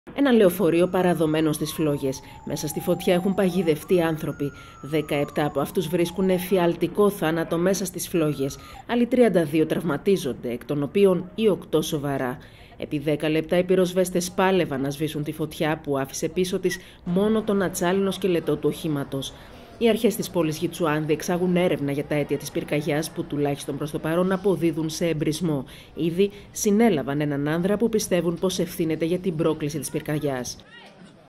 Ένα λεωφορείο παραδομένο στις φλόγες. Μέσα στη φωτιά έχουν παγιδευτεί άνθρωποι. 17 από αυτούς βρίσκουν εφιαλτικό θάνατο μέσα στις φλόγες. Άλλοι 32 τραυματίζονται, εκ των οποίων οι 8 σοβαρά. Επί 10 λεπτά οι πυροσβέστες πάλευαν να σβήσουν τη φωτιά που άφησε πίσω της μόνο τον ατσάλινο σκελετό του οχήματος. Οι αρχές της πόλης Γιτσουάν διεξάγουν έρευνα για τα αίτια της πυρκαγιάς που τουλάχιστον προς το παρόν αποδίδουν σε εμπρισμό. Ήδη συνέλαβαν έναν άνδρα που πιστεύουν πως ευθύνεται για την πρόκληση της πυρκαγιάς.